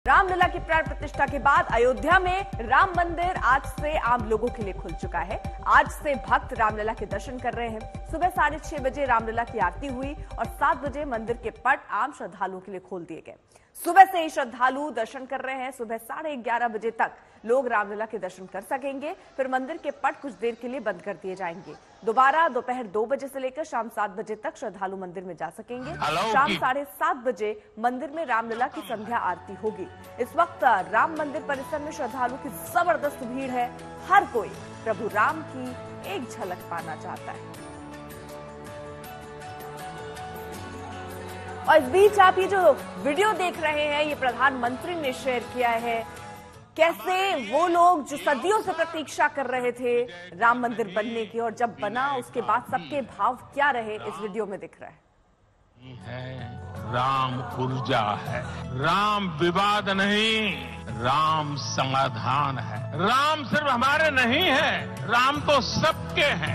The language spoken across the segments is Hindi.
रामलला की प्राण प्रतिष्ठा के बाद अयोध्या में राम मंदिर आज से आम लोगों के लिए खुल चुका है। आज से भक्त रामलला के दर्शन कर रहे हैं। सुबह 6:30 बजे रामलला की आरती हुई और 7 बजे मंदिर के पट आम श्रद्धालुओं के लिए खोल दिए गए। सुबह से ही श्रद्धालु दर्शन कर रहे हैं। सुबह 11:30 बजे तक लोग रामलला के दर्शन कर सकेंगे। फिर मंदिर के पट कुछ देर के लिए बंद कर दिए जाएंगे। दोबारा दोपहर 2 बजे से लेकर शाम 7 बजे तक श्रद्धालु मंदिर में जा सकेंगे। शाम 7:30 बजे मंदिर में रामलला की संध्या आरती होगी। इस वक्त राम मंदिर परिसर में श्रद्धालु की जबरदस्त भीड़ है। हर कोई प्रभु राम की एक झलक पाना चाहता है। और इस बीच आप ये जो वीडियो देख रहे हैं, ये प्रधानमंत्री ने शेयर किया है। कैसे वो लोग जो सदियों से प्रतीक्षा कर रहे थे राम मंदिर बनने की, और जब बना उसके बाद सबके भाव क्या रहे, इस वीडियो में दिख रहा है। राम ऊर्जा है, राम विवाद नहीं, राम समाधान है। राम सिर्फ हमारे नहीं है, राम तो सबके हैं।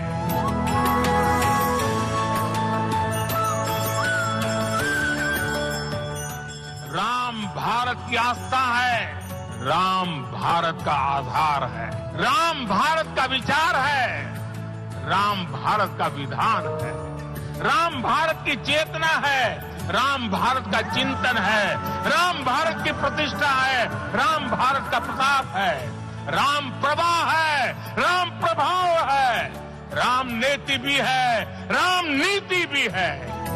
राम भारत की आस्था है, राम भारत का आधार है। राम भारत का विचार है, राम भारत का विधान है। राम भारत की चेतना है, राम भारत का चिंतन है। राम भारत की प्रतिष्ठा है, राम भारत का प्रताप है। राम प्रवाह है, राम प्रभाव है। राम नेति भी है, राम नीति भी है।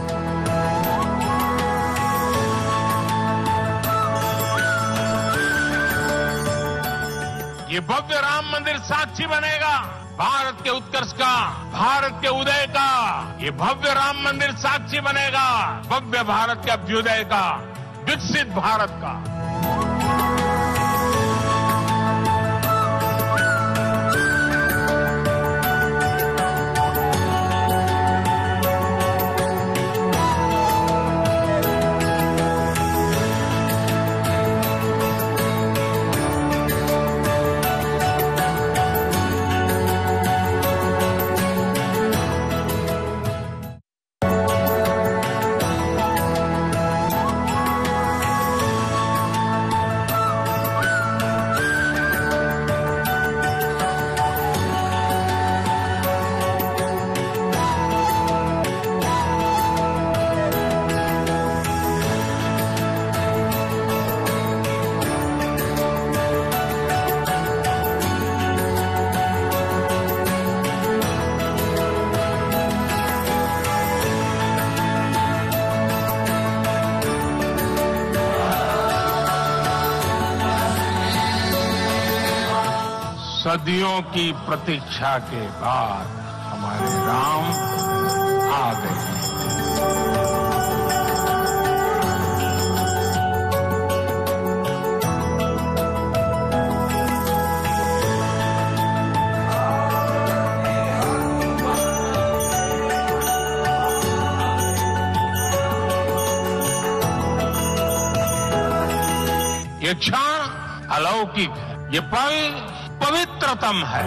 ये भव्य राम मंदिर साक्षी बनेगा भारत के उत्कर्ष का, भारत के उदय का। ये भव्य राम मंदिर साक्षी बनेगा भव्य भारत के अभ्युदय का, विकसित भारत का। सदियों की प्रतीक्षा के बाद हमारे राम आ गए। ये क्षण अलौकिक है, ये पल पवित्रतम है।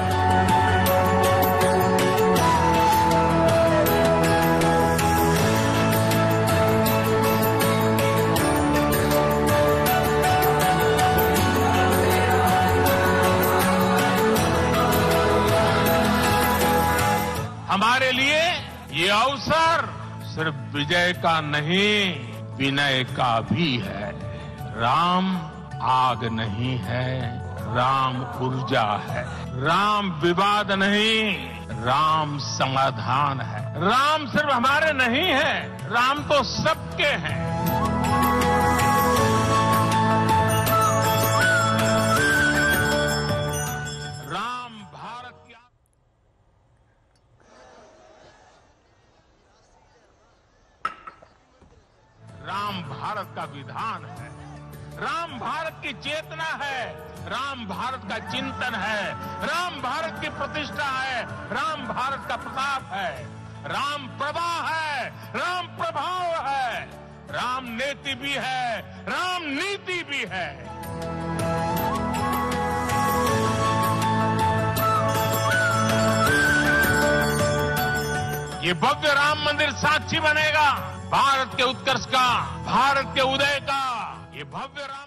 हमारे लिए ये अवसर सिर्फ विजय का नहीं, विनय का भी है। राम आग नहीं है, राम ऊर्जा है। राम विवाद नहीं, राम समाधान है। राम सिर्फ हमारे नहीं है, राम तो सबके हैं। राम भारत की, राम भारत का विधान है। राम भारत की चेतना है, राम भारत का चिंतन है। राम भारत की प्रतिष्ठा है, राम भारत का प्रताप है। राम प्रवाह है, राम प्रभाव है। राम नेति भी है, राम नीति भी है। ये भव्य राम मंदिर साक्षी बनेगा भारत के उत्कर्ष का, भारत के उदय का। ये भव्य